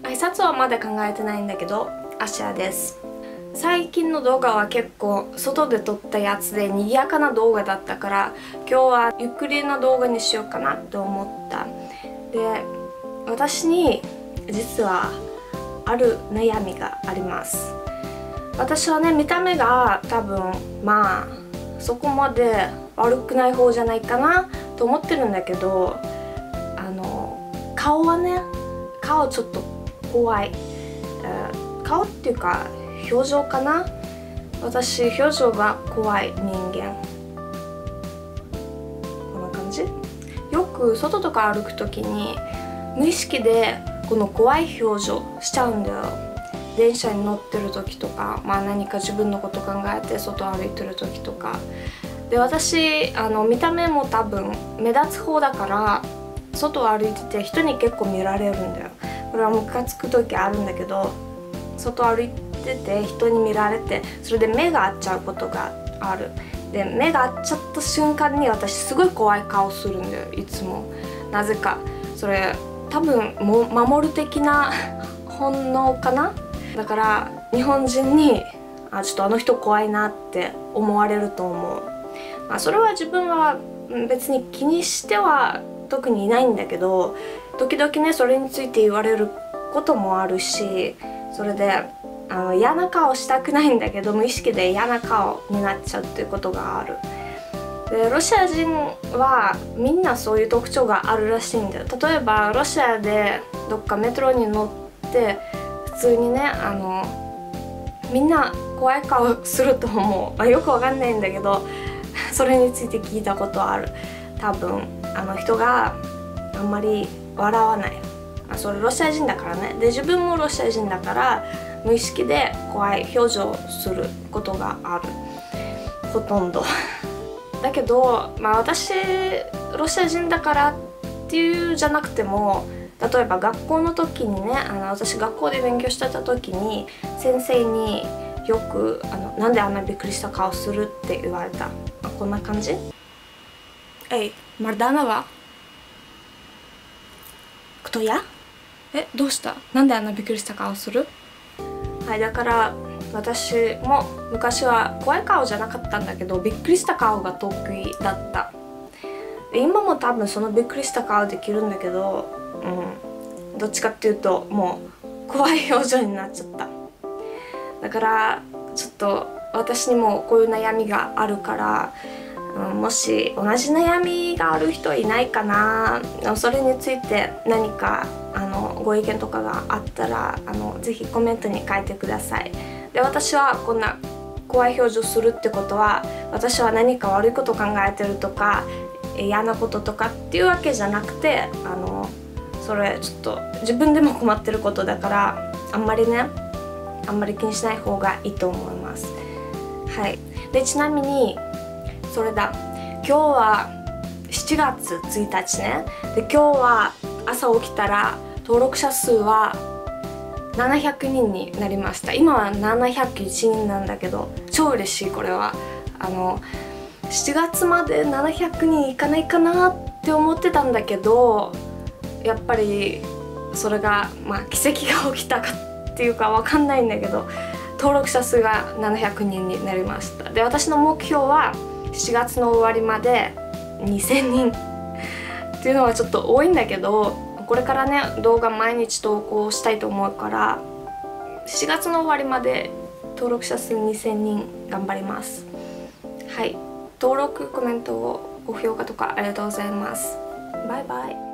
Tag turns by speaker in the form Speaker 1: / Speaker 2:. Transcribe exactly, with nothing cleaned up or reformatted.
Speaker 1: 挨拶はまだ考えてないんだけど、アシアです。最近の動画は結構外で撮ったやつで賑やかな動画だったから、今日はゆっくりな動画にしようかなと思った。で、私に実はある悩みがあります。私はね、見た目が多分まあそこまで悪くない方じゃないかなと思ってるんだけど、あの顔はね、顔ちょっと怖い、えー、顔っていうか表情かな。私表情が怖い人間。こんな感じ。よく外とか歩く時に無意識でこの怖い表情しちゃうんだよ。電車に乗ってる時とか、まあ、何か自分のこと考えて外歩いてる時とかで、私あの見た目も多分目立つ方だから外を歩いてて人に結構見られるんだよ。これはムカつく時あるんだけど、外歩いてて人に見られて、それで目が合っちゃうことがある。で、目が合っちゃった瞬間に私すごい怖い顔するんだよ、いつも。なぜかそれ多分も守る的な本能かな。だから日本人にあちょっとあの人怖いなって思われると思う。まあ、それは自分は別に気にしては特にいないんだけど、時々ねそれについて言われることもあるし、それであの嫌な顔したくないんだけど無意識で嫌な顔になっちゃうっていうことがある。で、ロシア人はみんなそういう特徴があるらしいんだよ。例えばロシアでどっかメトロに乗って普通にね、あのみんな怖い顔すると思う、まあ、よくわかんないんだけどそれについて聞いたことある。多分あの人があんまり笑わない。あ、それロシア人だからね。で、自分もロシア人だから無意識で怖い表情をすることがある、ほとんどだけど、まあ私ロシア人だからっていうじゃなくても、例えば学校の時にね、あの私学校で勉強してた時に先生によくあのなんであんなびっくりした顔するって言われた。あ、こんな感じ。えい、Марданова? Кто я? え、どうした？なんであんなびっくりした顔する？はい、だから私も昔は怖い顔じゃなかったんだけど、びっくりした顔が得意だった。で、今も多分そのびっくりした顔できるんだけど、うん、どっちかっていうともう怖い表情になっちゃった。だからちょっと私にもこういう悩みがあるから、うん、もし同じ悩みがある人いないかな、それについて何かあのご意見とかがあったら、あのぜひコメントに書いてください。で、私はこんな怖い表情するってことは私は何か悪いこと考えてるとか嫌なこととかっていうわけじゃなくて、あのそれちょっと自分でも困ってることだから、あんまりねあんまり気にしない方がいいと思います。はい。で、ちなみにそれだ、今日はしちがつついたちね。で、今日は朝起きたら登録者数はななひゃくにんになりました。今はななひゃくいちにんなんだけど、超嬉しい。これはあのしちがつまでななひゃくにんいかないかなって思ってたんだけど、やっぱりそれがまあ奇跡が起きたかっていうかわかんないんだけど、登録者数がななひゃくにんになりました。で、私の目標はしちがつの終わりまでにせんにんっていうのはちょっと多いんだけど、これからね動画毎日投稿したいと思うから、しがつの終わりまで登録者数にせんにん頑張ります。はい、登録、コメント、ご評価とかありがとうございます。バイバイ。